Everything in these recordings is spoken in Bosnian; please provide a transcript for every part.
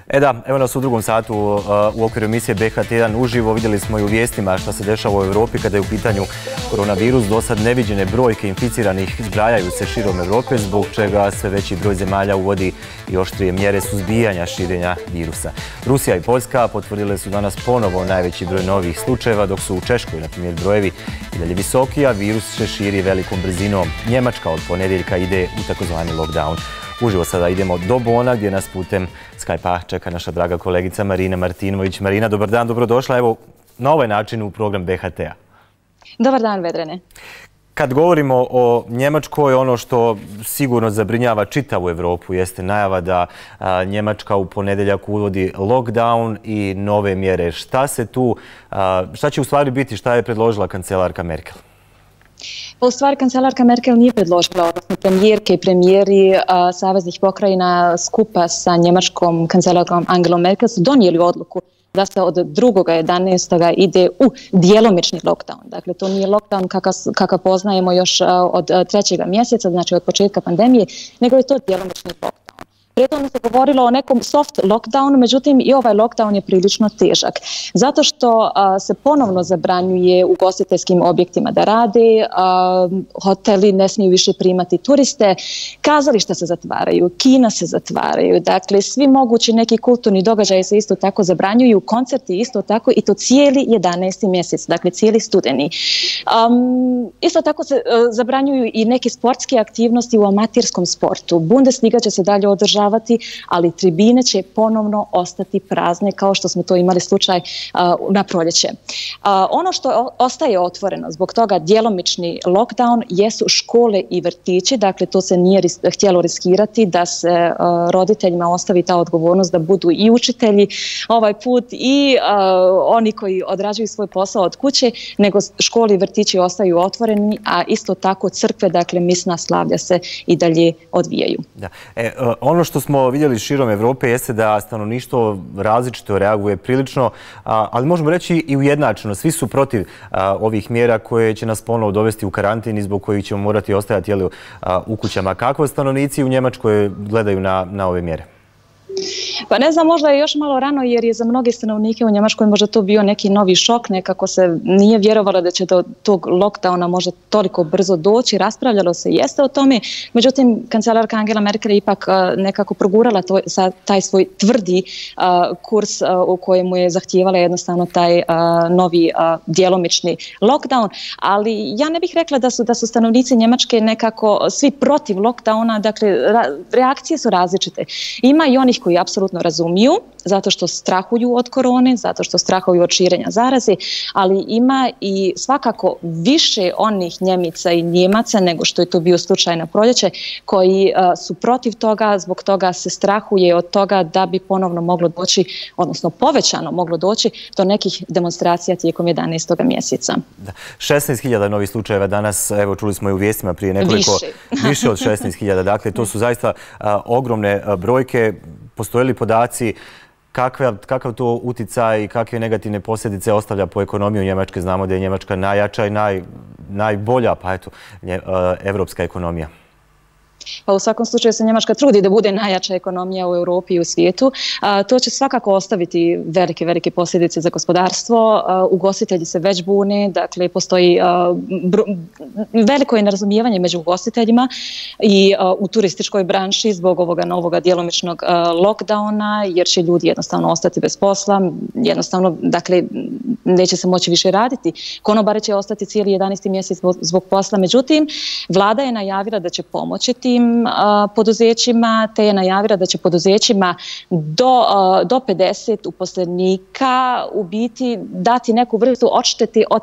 Da, evo nas u drugom satu u okviru emisije BH1 uživo. Vidjeli smo i u vijestima šta se dešava u Europi kada je u pitanju koronavirus. Do sad neviđene brojke inficiranih zbrajaju se širom Europe, zbog čega sve veći broj zemalja uvodi i oštrije mjere suzbijanja širenja virusa. Rusija i Poljska potvrdile su danas ponovo najveći broj novih slučajeva, dok su u Češkoj, na primjer, brojevi i dalje visoki, a virus se širi velikom brzinom. Njemačka od ponedjeljka ide u takozvani lockdown. Uživo sada idemo do Bona, gdje nas putem Skype-a čeka naša draga kolegica Marina Martinović. Marina, dobar dan, dobrodošla. Evo, na ovaj način u program BHT-a. Dobar dan, Vedrane. Kad govorimo o Njemačkoj, ono što sigurno zabrinjava čitavu Europu jeste najava da Njemačka u ponedjeljak uvodi lockdown i nove mjere. Šta će u stvari biti, šta je predložila kancelarka Merkel? Pa u stvari kancelarka Merkel nije predložila, odnosno premijerke i premijeri saveznih pokrajina skupa sa njemačkom kancelarkom Angelom Merkel su donijeli odluku da se od 2.11. ide u djelomični lockdown. Dakle, to nije lockdown kakav poznajemo još od 3. mjeseca, znači od početka pandemije, nego je to djelomični lockdown. Prije tome se govorilo o nekom soft lockdownu, međutim i ovaj lockdown je prilično težak. Zato što se ponovno zabranjuje ugostiteljskim objektima da rade, hoteli ne smiju više primati turiste, kazališta se zatvaraju, kina se zatvaraju, dakle svi mogući neki kulturni događaji se isto tako zabranjuju, koncerti isto tako i to cijeli 11. mjesec, dakle cijeli studeni. Isto tako se zabranjuju i neke sportske aktivnosti u amaterskom sportu. Bundesliga će se dalje održavati, ali tribine će ponovno ostati prazne kao što smo to imali slučaj na proljeće. Ono što ostaje otvoreno zbog toga djelomični lockdown jesu škole i vrtići, dakle to se nije htjelo riskirati da se roditeljima ostavi ta odgovornost da budu i učitelji ovaj put i oni koji odrađuju svoj posao od kuće, nego škole i vrtići ostaju otvoreni, a isto tako crkve, dakle misna slavlja se i dalje odvijaju. Da. Ono što smo vidjeli širom Europe jeste da stanovništvo različito reaguje prilično, ali možemo reći i ujednačeno. Svi su protiv ovih mjera koje će nas ponovo dovesti u karantin i zbog kojih ćemo morati ostajati u kućama. Kako stanovnici u Njemačkoj gledaju na ove mjere? Pa ne znam, možda je još malo rano jer je za mnoge stanovnike u Njemačkoj možda to bio neki novi šok, nekako se nije vjerovalo da će do tog lockdowna možda toliko brzo doći, raspravljalo se jeste o tome, međutim kancelarka Angela Merkel je ipak nekako progurala taj svoj tvrdi kurs u kojemu je zahtijevala jednostavno taj novi djelomični lockdown, ali ja ne bih rekla da su stanovnici Njemačke nekako svi protiv lockdowna, dakle reakcije su različite. Ima i onih koji apsolutno razumiju, zato što strahuju od korone, zato što strahuju od širenja zaraze, ali ima i svakako više onih Njemica i Njemaca nego što je to bio slučaj na proljeće, koji su protiv toga, zbog toga se strahuje od toga da bi ponovno moglo doći, odnosno povećano moglo doći do nekih demonstracija tijekom 11. mjeseca. 16.000 novih slučajeva danas, evo čuli smo i u vijestima prije nekoliko, više od 16.000, dakle to su zaista ogromne brojke. Postoje li podaci kakav to uticaj i kakve negativne posljedice ostavlja po ekonomiju Njemačke? Znamo da je Njemačka najjača i najbolja, pa eto, evropska ekonomija. Pa u svakom slučaju se Njemačka trudi da bude najjača ekonomija u Europi i u svijetu. To će svakako ostaviti velike posljedice za gospodarstvo. Ugostitelji se već bune, dakle postoji veliko je nerazumijevanje među ugostiteljima i u turističkoj branši zbog ovoga novoga djelomičnog lockdowna, jer će ljudi jednostavno ostati bez posla, jednostavno, dakle, neće se moći više raditi. Konobari će ostati cijeli 11. mjesec zbog posla. Međutim, vlada je najavila da će pomoći tim poduzećima, te je najavila da će poduzećima do 50 uposlenika u biti dati neku vrstu odštete od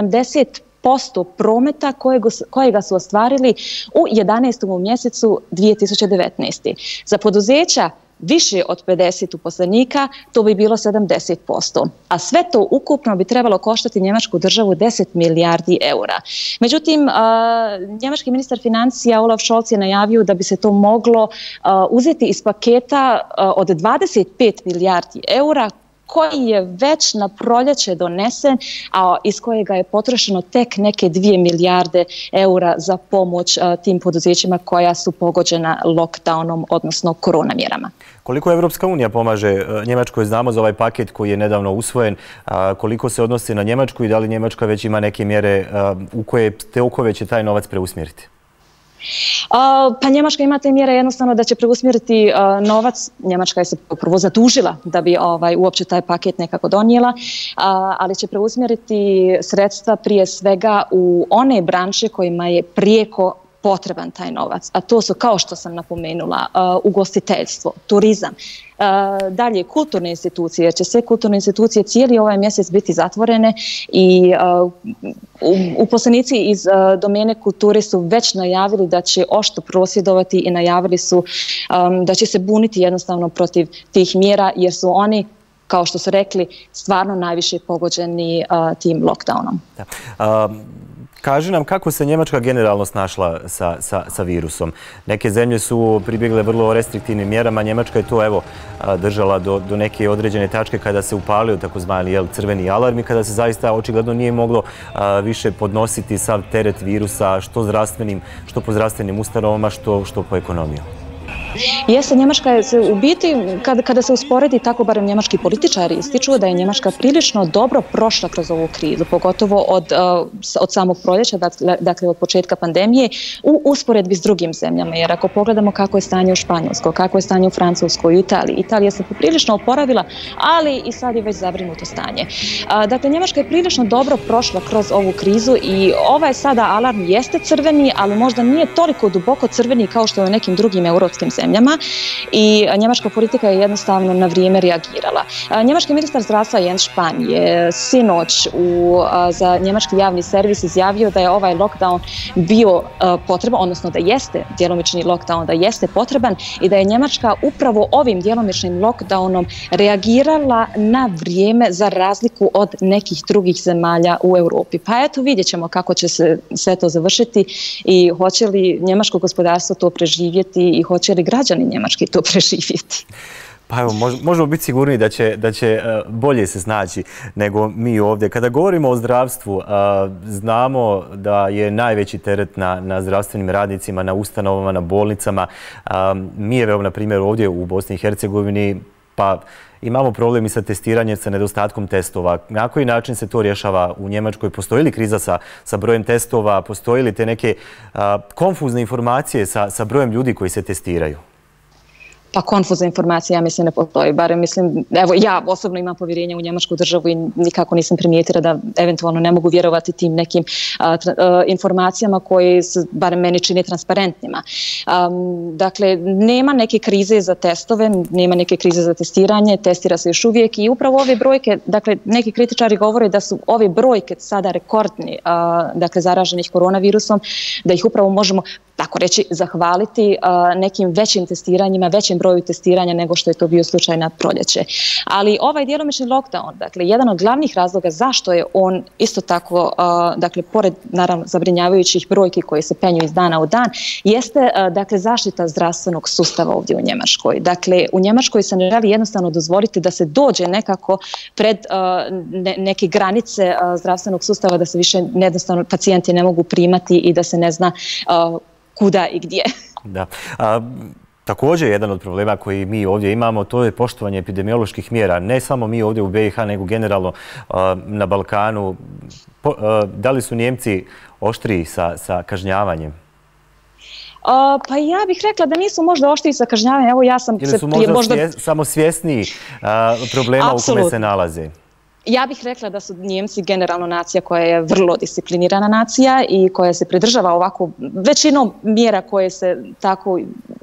70% prometa kojega su ostvarili u 11. mjesecu 2019. Za poduzeća više od 50 uposlenika, to bi bilo 70%. A sve to ukupno bi trebalo koštati njemačku državu 10 milijardi eura. Međutim, njemački ministar financija Olaf Scholz je najavio da bi se to moglo uzeti iz paketa od 25 milijardi eura koji je već na proljeće donesen, a iz kojega je potrošeno tek neke 2 milijarde eura za pomoć tim poduzećima koja su pogođena lockdownom, odnosno koronamjerama. Koliko Evropska unija pomaže Njemačkoj? Znamo za ovaj paket koji je nedavno usvojen. Koliko se odnosi na Njemačku i da li Njemačka već ima neke mjere u koje tokove će taj novac preusmjeriti? Pa Njemačka ima te mjere jednostavno da će preusmjeriti novac. Njemačka je se prvo zadužila da bi uopće taj paket nekako donijela, ali će preusmjeriti sredstva prije svega u one branše kojima je prijeko potreban taj novac, a to su, kao što sam napomenula, ugostiteljstvo, turizam, dalje kulturne institucije, jer će sve kulturne institucije cijeli ovaj mjesec biti zatvorene i uposlenici iz domene kulture su već najavili da će oštro prosvjedovati i najavili su da će se buniti jednostavno protiv tih mjera, jer su oni, kao što su rekli, stvarno najviše pogođeni tim lockdownom. Kaži nam kako se Njemačka generalno snašla sa virusom. Neke zemlje su pribjegle vrlo restriktivnim mjerama. Njemačka je to držala do neke određene tačke kada se upalio takozvani crveni alarm i kada se zaista očigledno nije moglo više podnositi sav teret virusa, što po zdravstvenim ustanovama, što po ekonomiji. Jeste, Njemačka je u biti, kada se usporedi, tako barem njemački političari ističu da je Njemačka prilično dobro prošla kroz ovu krizu, pogotovo od samog proljeća, dakle od početka pandemije, u usporedbi s drugim zemljama. Jer ako pogledamo kako je stanje u Španjolskoj, kako je stanje u Francuskoj, u Italiji, Italija se prilično oporavila, ali i sad je već zabrinuto stanje. Dakle, Njemačka je prilično dobro prošla kroz ovu krizu i ovaj sada alarm jeste crveni, ali možda nije toliko duboko crveni kao što je u nekim drugim europskim zemljama. I njemačka politika je jednostavno na vrijeme reagirala. Njemački ministar zdravstva Jens Spahn je sinoć za njemački javni servis izjavio da je ovaj lockdown bio potreban, odnosno da jeste djelomični lockdown, da jeste potreban i da je Njemačka upravo ovim djelomičnim lockdownom reagirala na vrijeme za razliku od nekih drugih zemalja u Europi. Pa eto, vidjet ćemo kako će se sve to završiti i hoće li njemačko gospodarstvo to preživjeti i hoće li građani njemački to preživjeti. Pa evo, možemo biti sigurni da će bolje se snaći nego mi ovdje. Kada govorimo o zdravstvu, znamo da je najveći teret na zdravstvenim radnicima, na ustanovama, na bolnicama. Mi je, na primjer, ovdje u Bosni i Hercegovini, pa imamo problem i sa testiranjem, sa nedostatkom testova. Na koji način se to rješava u Njemačkoj? Postoji li kriza sa brojem testova? Postoji li te neke konfuzne informacije sa brojem ljudi koji se testiraju? Pa konfuzna informacija, ja mislim, ne postoji. Barem mislim, evo, ja osobno imam povjerenje u njemačku državu i nikako nisam primijetila da eventualno ne mogu vjerovati tim nekim informacijama koje se, barem meni, čini transparentnima. Dakle, nema neke krize za testove, nema neke krize za testiranje, testira se još uvijek i upravo ove brojke, dakle, neki kritičari govore da su ove brojke sada rekordni, dakle, zaraženih koronavirusom, da ih upravo možemo, tako reći, zahvaliti nekim većim testiranjima, većim broju testiranja nego što je to bio slučaj na proljeće. Ali ovaj djelomični lockdown, dakle, jedan od glavnih razloga zašto je on isto tako, dakle, pored naravno zabrinjavajućih brojki koje se penju iz dana u dan, jeste, dakle, zaštita zdravstvenog sustava ovdje u Njemačkoj. Dakle, u Njemačkoj se ne želi jednostavno dozvoliti da se dođe nekako pred neke granice zdravstvenog sustava, da se više jednostavno pacijenti ne mogu primati i da se ne zna kuda i gdje. Da. Također, jedan od problema koji mi ovdje imamo, to je poštovanje epidemioloških mjera. Ne samo mi ovdje u BiH, nego generalno na Balkanu. Da li su Njemci oštriji sa kažnjavanjem? Pa ja bih rekla da nisu možda oštriji sa kažnjavanjem. Evo, ja sam ili su možda samo svjesniji problema u kome se nalaze? Ja bih rekla da su Njemci generalno nacija koja je vrlo disciplinirana nacija i koja se pridržava ovako većinom mjera koje se tako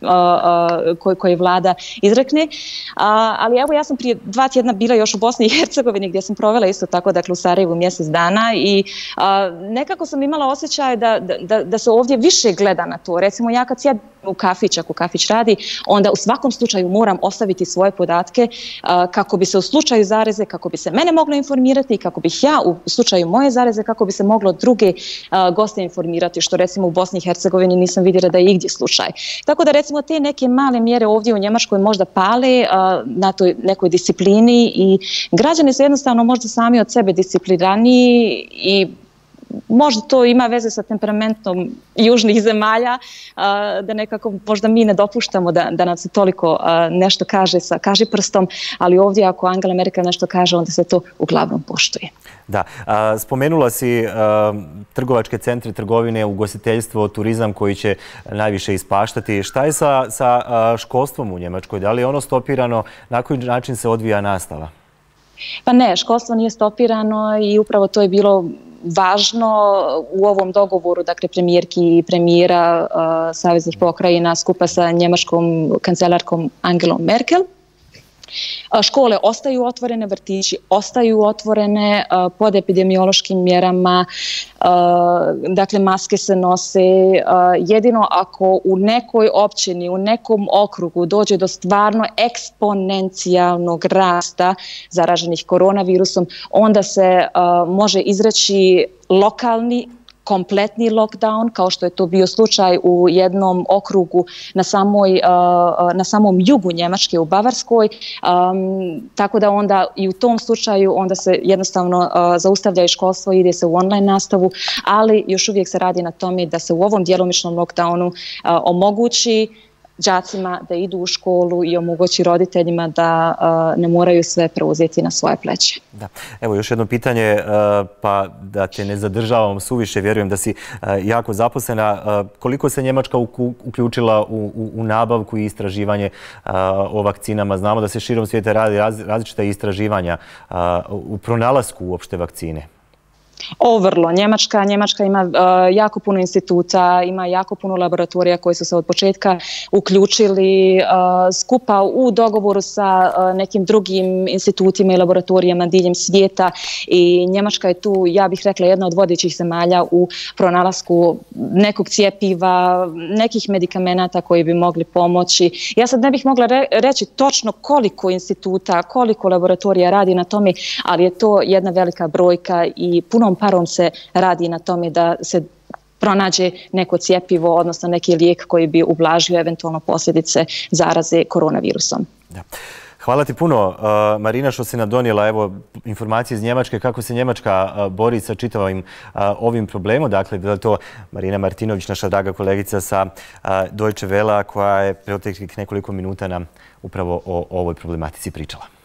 koje vlada izrekne. Ali evo, ja sam prije 2 tjedna bila još u Bosni i Hercegovini gdje sam provela isto tako, dakle, u Sarajevu mjesec dana i nekako sam imala osjećaj da se ovdje više gleda na to. Recimo, ja kad sjedim u kafić, ako kafić radi, onda u svakom slučaju moram ostaviti svoje podatke kako bi se u slučaju zareze, kako bi se mene moglo moglo informirati i kako bih ja u slučaju moje zaraze, kako bi se moglo druge goste informirati, što recimo u Bosni i Hercegovini nisam vidjela da je igdje slučaj. Tako da recimo te neke male mjere ovdje u Njemačkoj možda pale na toj nekoj disciplini i građani su jednostavno možda sami od sebe discipliraniji i možda to ima veze sa temperamentom južnih zemalja, da nekako možda mi ne dopuštamo da nam se toliko nešto kaže sa kažiprstom, ali ovdje ako Angela Merkel nešto kaže, onda se to uglavnom poštuje. Da, spomenula si trgovačke centre, trgovine, ugostiteljstvo, turizam koji će najviše ispaštati. Šta je sa školstvom u Njemačkoj? Da li je ono stopirano? Na koji način se odvija nastava? Pa ne, školstvo nije stopirano i upravo to je bilo važno u ovom dogovoru, dakle premijerki i premijera saveznih pokrajina skupa sa njemačkom kancelarkom Angelom Merkel. Škole ostaju otvorene, vrtići ostaju otvorene pod epidemiološkim mjerama, dakle maske se nose. Jedino ako u nekoj općini, u nekom okrugu dođe do stvarno eksponencijalnog rasta zaraženih koronavirusom, onda se može izreći lokalni kompletni lockdown, kao što je to bio slučaj u jednom okrugu na samom jugu Njemačke, u Bavarskoj. Tako da onda i u tom slučaju onda se jednostavno zaustavlja i školstvo i ide se u online nastavu, ali još uvijek se radi na tome da se u ovom djelomičnom lockdownu omogući đacima da idu u školu i omogući roditeljima da ne moraju sve preuzeti na svoje pleće. Da. Evo još jedno pitanje, pa da te ne zadržavam suviše, vjerujem da si jako zaposlena. Koliko se Njemačka uključila u nabavku i istraživanje o vakcinama? Znamo da se širom svijeta radi različita istraživanja u pronalasku uopšte vakcine. Vrlo. Njemačka ima jako puno instituta, ima jako puno laboratorija koji su se od početka uključili skupa u dogovoru sa nekim drugim institutima i laboratorijama diljem svijeta i Njemačka je tu, ja bih rekla, jedna od vodećih zemalja u pronalasku nekog cjepiva, nekih medikamenata koji bi mogli pomoći. Ja sad ne bih mogla reći točno koliko instituta, koliko laboratorija radi na tome, ali je to jedna velika brojka i punom parom se radi na tome da se pronađe neko cjepivo, odnosno neki lijek koji bi ublažio eventualno posljedice zaraze koronavirusom. Da. Hvala ti puno, Marina, što si nam donijela informacije iz Njemačke, kako se Njemačka bori sa čitavim ovim problemom. Dakle, bila je to Marina Martinović, naša draga kolegica sa Deutsche Welle, koja je proteklih nekoliko minuta nam upravo o ovoj problematici pričala.